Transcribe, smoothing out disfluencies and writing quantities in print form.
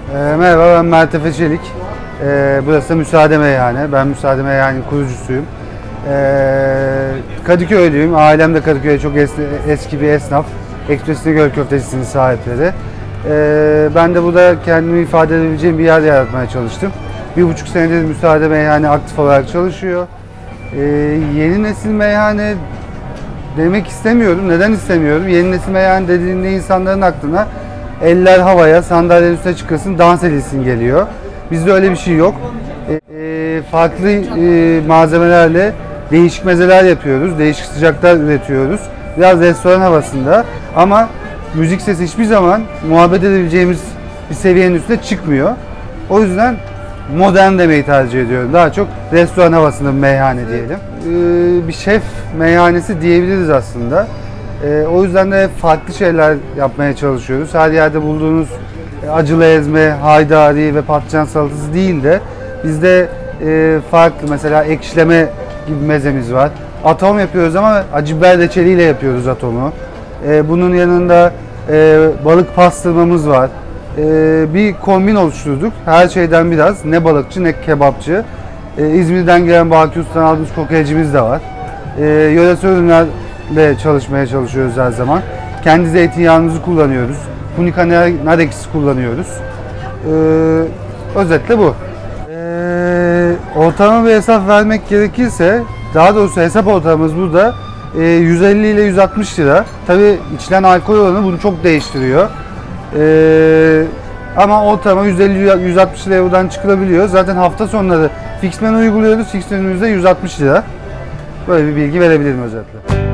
Merhaba, ben Mert Efe Çelik. Burası Müsaade Meyhane. Ben Müsaade Meyhane'nin kurucusuyum. Kadıköylüyüm. Ailem de Kadıköy'de çok eski bir esnaf. Ekspres İnegöl Köftecisi'nin sahipleri. Ben de burada kendimi ifade edebileceğim bir yer yaratmaya çalıştım. 1,5 senedir Müsaade Meyhane aktif olarak çalışıyor. Yeni nesil meyhane demek istemiyorum. Neden istemiyorum? Yeni nesil meyhane dediğinde insanların aklına eller havaya, sandalyenin üstüne çıkasın, dans edilsin geliyor. Bizde öyle bir şey yok. Farklı malzemelerle değişik mezeler yapıyoruz, değişik sıcaklar üretiyoruz. Biraz restoran havasında ama müzik sesi hiçbir zaman muhabbet edebileceğimiz bir seviyenin üstüne çıkmıyor. O yüzden modern demeyi tercih ediyorum. Daha çok restoran havasında bir meyhane diyelim. Bir şef meyhanesi diyebiliriz aslında. O yüzden de farklı şeyler yapmaya çalışıyoruz. Her yerde bulduğunuz acılı ezme, haydari ve patlıcan salatası değil de bizde farklı, mesela ekşileme gibi mezemiz var. Atom yapıyoruz ama acı biber reçeliyle yapıyoruz atomu. Bunun yanında balık pastırmamız var. Bir kombin oluşturduk. Her şeyden biraz. Ne balıkçı ne kebapçı. İzmir'den gelen Baki Usta'dan aldığımız kokorecimiz de var. Yöresel ürünlerle çalışmaya çalışıyoruz her zaman. Kendi zeytinyağımızı kullanıyoruz. Punika nar ekşisi kullanıyoruz. Özetle bu. Ortalama bir hesap vermek gerekirse, daha doğrusu hesap ortalamamız burada 150 ile 160 lira. Tabii içilen alkol oranı bunu çok değiştiriyor. Ama ortalama 150-160 liraya buradan çıkılabiliyor. Zaten hafta sonları fix menü uyguluyoruz. Fix menümüzde 160 lira. Böyle bir bilgi verebilirim özetle.